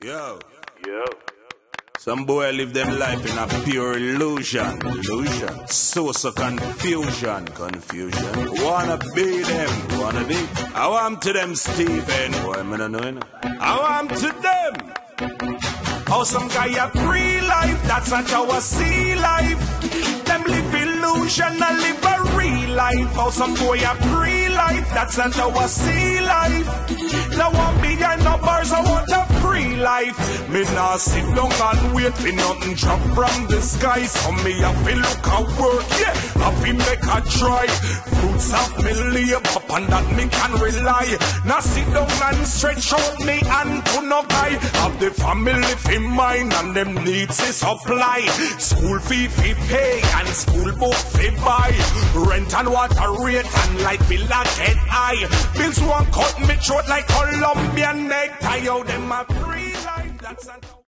Yo. Some boy live them life in a pure illusion. Source of confusion. Wanna be them. I want to them Steven. Boy, me no know. I want to them. How some guy a pre-life, that's not how I see life. Them live illusion and live a real life. How some boy a pre-life, that's not how I see life. Now want behind no bars, I want a free life. Me nah sit down and wait for nothing drop from the sky. So me have to look at work, yeah, have to make a try. Fruits of me labor, and that me can rely. Now sit down and stretch out me hand to no guy. Have the family in mind and them needs is supply. School fee pay and school book fee buy. Rent and water rate and light bill a get high. Bills won't cut me throat like Colombian necktie. How them a free life, that's